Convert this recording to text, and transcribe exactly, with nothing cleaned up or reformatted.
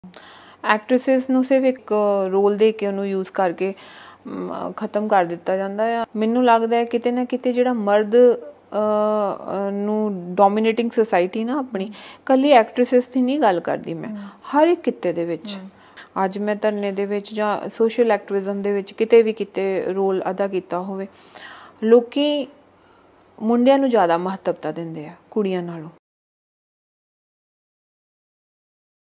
ਐਕਟ੍ਰੈਸਿਸ ਨੂੰ ਸਿਰਫ ਇੱਕ ਰੋਲ ਦੇ ਕੇ ਉਹਨੂੰ ਯੂਜ਼ ਕਰਕੇ ਖ਼ਤਮ ਕਰ ਦਿੱਤਾ ਜਾਂਦਾ ਆ। ਮੈਨੂੰ ਲੱਗਦਾ ਹੈ ਕਿਤੇ ਨਾ ਕਿਤੇ ਜਿਹੜਾ ਮਰਦ ਨੂੰ ਡੋਮੀਨੇਟਿੰਗ ਸੋਸਾਇਟੀ ਨਾ ਆਪਣੀ ਇਕੱਲੀ ਐਕਟ੍ਰੈਸਿਸ ਦੀ ਨਹੀਂ ਗੱਲ ਕਰਦੀ ਮੈਂ, ਹਰ ਇੱਕ ਕਿੱਤੇ ਦੇ ਵਿੱਚ। ਅੱਜ ਮੈਂ ਧਰਨੇ ਦੇ ਵਿੱਚ ਜਾਂ ਸੋਸ਼ਲ ਐਕਟਿਵਿਜ਼ਮ ਦੇ ਵਿੱਚ ਕਿਤੇ ਵੀ ਕਿਤੇ ਰੋਲ ਅਦਾ ਕੀਤਾ ਹੋਵੇ, ਲੋਕੀ ਮੁੰਡਿਆਂ ਨੂੰ ਜ਼ਿਆਦਾ ਮਹੱਤਵਤਾ ਦਿੰਦੇ ਆ ਕੁੜੀਆਂ ਨਾਲੋਂ।